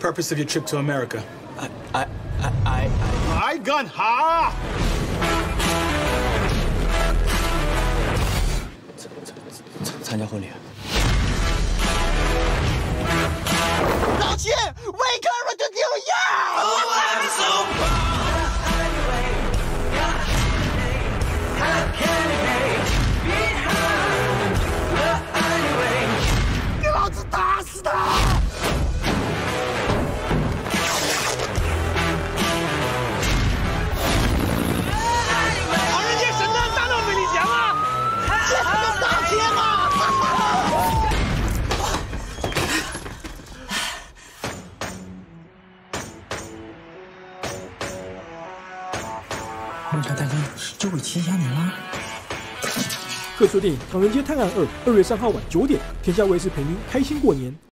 purpose of your trip to America? I gun ha! 参加婚礼。 老七 ，Welcome to New York! Oh, I'm so proud. 给老子打死他！唐人街神探大闹美丽江啊！这个大天啊！ 黄茶大哥就会旗下你啦。 特殊电影《唐人街探案2》2月3号晚9点，天下卫视陪您开心过年。